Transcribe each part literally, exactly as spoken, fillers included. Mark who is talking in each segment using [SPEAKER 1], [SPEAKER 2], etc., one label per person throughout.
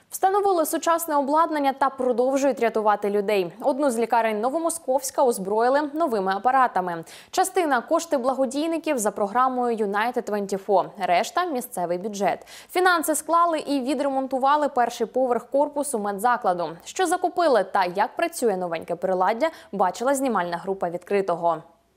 [SPEAKER 1] Встановили сучасне обладнання та продовжують рятувати людей. Одну з лікарень Новомосковська озброїли новими апаратами. Частина – кошти благодійників за програмою Юнайтед двадцять чотири, решта – місцевий бюджет. Фінанси склали і відремонтували перший поверх корпусу медзакладу. Що закупили та як працює новеньке приладдя, бачила знімальна група «Відкритого».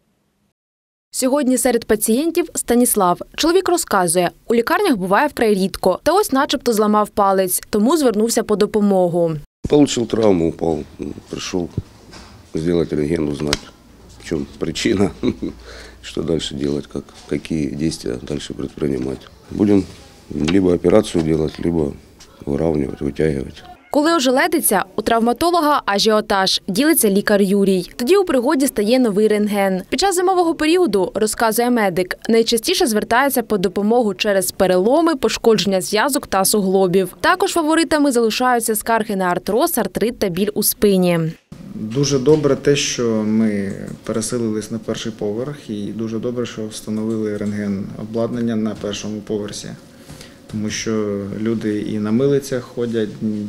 [SPEAKER 2] Сьогодні серед пацієнтів Станіслав. Чоловік розказує, у лікарнях буває вкрай рідко. Та ось начебто зламав палець, тому звернувся по допомогу.
[SPEAKER 3] Получил травму, упал, пришел сделать рентген, узнать, в чем причина, что дальше делать, как, какие действия дальше предпринимать. Будем либо операцию делать, либо выравнивать, вытягивать.
[SPEAKER 2] Коли ожеледиться, у травматолога ажіотаж, ділиться лікар Юрій. Тоді у пригоді стає новий рентген. Під час зимового періоду, розказує медик, найчастіше звертається по допомогу через переломи, пошкодження зв'язок та суглобів. Також фаворитами залишаються скарги на артроз, артрит та біль у спині.
[SPEAKER 4] Дуже добре те, що ми переселились на перший поверх, і дуже добре, що встановили рентген-обладнання на першому поверсі. Тому що люди і на милицях ходять,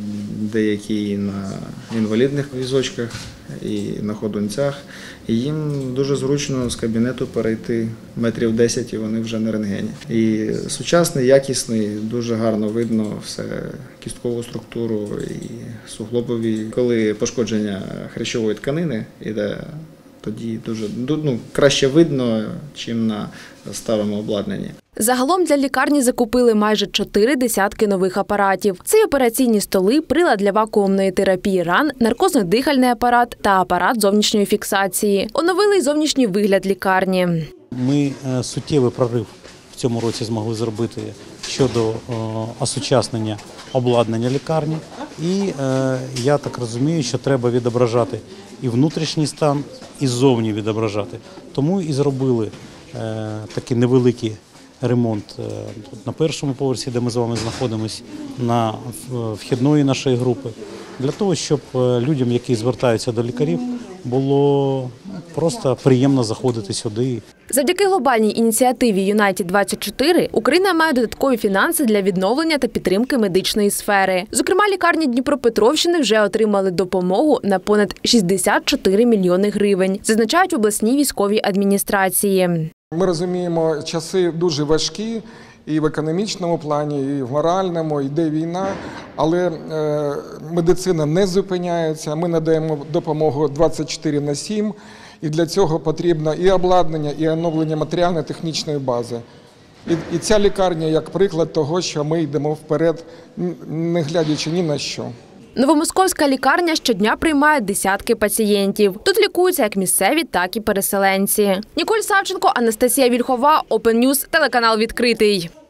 [SPEAKER 4] деякі і на інвалідних візочках, і на ходунцях. І їм дуже зручно з кабінету перейти метрів десять, і вони вже на рентгені. І сучасний, якісний, дуже гарно видно все, кісткову структуру і суглобові. Коли пошкодження хрящової тканини йде, тоді дуже ну, краще видно, ніж на старому обладнанні.
[SPEAKER 2] Загалом для лікарні закупили майже чотири десятки нових апаратів. Це й операційні столи, прилад для вакуумної терапії ран, наркозно-дихальний апарат та апарат зовнішньої фіксації. Оновили й зовнішній вигляд лікарні.
[SPEAKER 5] Ми суттєвий прорив в цьому році змогли зробити щодо осучаснення обладнання лікарні. І я так розумію, що треба відображати і внутрішній стан, і ззовні відображати. Тому і зробили такі невеликі ремонт на першому поверсі, де ми з вами знаходимося, на вхідної нашої групи, для того, щоб людям, які звертаються до лікарів, було просто приємно заходити сюди.
[SPEAKER 2] Завдяки глобальній ініціативі Юнайтед двадцять чотири Україна має додаткові фінанси для відновлення та підтримки медичної сфери. Зокрема, лікарні Дніпропетровщини вже отримали допомогу на понад шістдесят чотири мільйони гривень, зазначають в обласній військовій адміністрації.
[SPEAKER 6] Ми розуміємо, часи дуже важкі і в економічному плані, і в моральному, йде війна, але е, медицина не зупиняється, ми надаємо допомогу двадцять чотири на сім, і для цього потрібно і обладнання, і оновлення матеріально-технічної бази. І, і ця лікарня як приклад того, що ми йдемо вперед, не глядячи ні на що.
[SPEAKER 2] Новомосковська лікарня щодня приймає десятки пацієнтів. Тут лікуються як місцеві, так і переселенці. Ніколь Савченко, Анастасія Вільхова, Open News, телеканал «Відкритий».